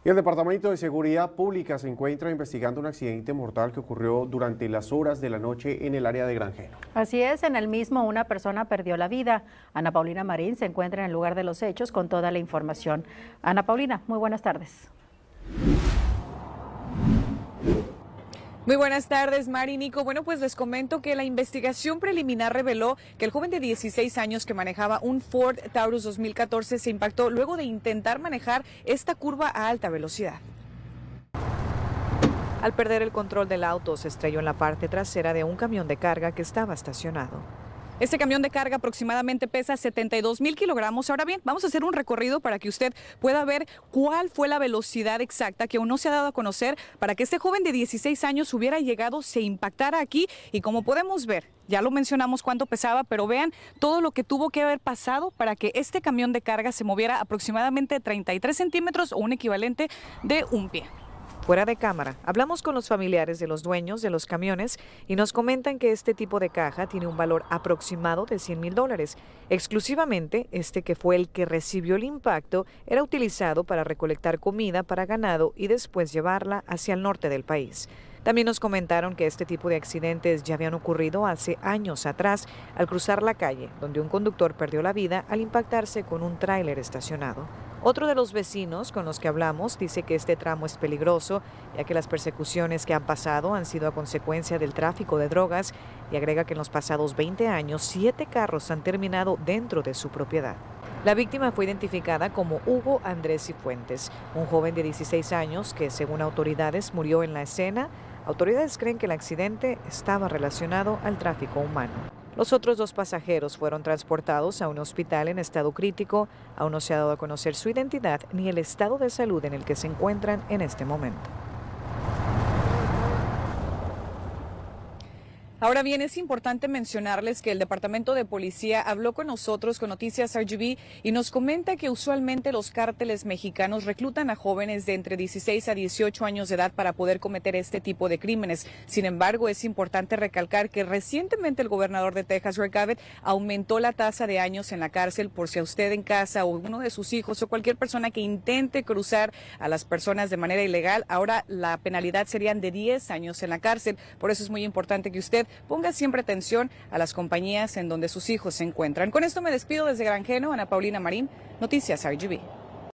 Y el Departamento de Seguridad Pública se encuentra investigando un accidente mortal que ocurrió durante las horas de la noche en el área de Granjeno. Así es, en el mismo una persona perdió la vida. Ana Paulina Marín se encuentra en el lugar de los hechos con toda la información. Ana Paulina, muy buenas tardes. Muy buenas tardes, Mari y Nico. Bueno, pues les comento que la investigación preliminar reveló que el joven de 16 años que manejaba un Ford Taurus 2014 se impactó luego de intentar manejar esta curva a alta velocidad. Al perder el control del auto, se estrelló en la parte trasera de un camión de carga que estaba estacionado. Este camión de carga aproximadamente pesa 72,000 kilogramos. Ahora bien, vamos a hacer un recorrido para que usted pueda ver cuál fue la velocidad exacta que aún no se ha dado a conocer para que este joven de 16 años hubiera llegado, se impactara aquí y como podemos ver, ya lo mencionamos cuánto pesaba, pero vean todo lo que tuvo que haber pasado para que este camión de carga se moviera aproximadamente 33 centímetros o un equivalente de un pie. Fuera de cámara, hablamos con los familiares de los dueños de los camiones y nos comentan que este tipo de caja tiene un valor aproximado de $100,000. Exclusivamente, este que fue el que recibió el impacto era utilizado para recolectar comida para ganado y después llevarla hacia el norte del país. También nos comentaron que este tipo de accidentes ya habían ocurrido hace años atrás al cruzar la calle, donde un conductor perdió la vida al impactarse con un tráiler estacionado. Otro de los vecinos con los que hablamos dice que este tramo es peligroso, ya que las persecuciones que han pasado han sido a consecuencia del tráfico de drogas y agrega que en los pasados 20 años 7 carros han terminado dentro de su propiedad. La víctima fue identificada como Hugo Andrés Cifuentes, un joven de 16 años que, según autoridades, murió en la escena. Autoridades creen que el accidente estaba relacionado al tráfico humano. Los otros 2 pasajeros fueron transportados a un hospital en estado crítico. Aún no se ha dado a conocer su identidad ni el estado de salud en el que se encuentran en este momento. Ahora bien, es importante mencionarles que el Departamento de Policía habló con nosotros, con Noticias RGB, y nos comenta que usualmente los cárteles mexicanos reclutan a jóvenes de entre 16 a 18 años de edad para poder cometer este tipo de crímenes. Sin embargo, es importante recalcar que recientemente el gobernador de Texas, Greg Abbott, aumentó la tasa de años en la cárcel por si a usted en casa o uno de sus hijos o cualquier persona que intente cruzar a las personas de manera ilegal, ahora la penalidad serían de 10 años en la cárcel. Por eso es muy importante que usted ponga siempre atención a las compañías en donde sus hijos se encuentran. Con esto me despido desde Granjeno, Ana Paulina Marín, Noticias RGB.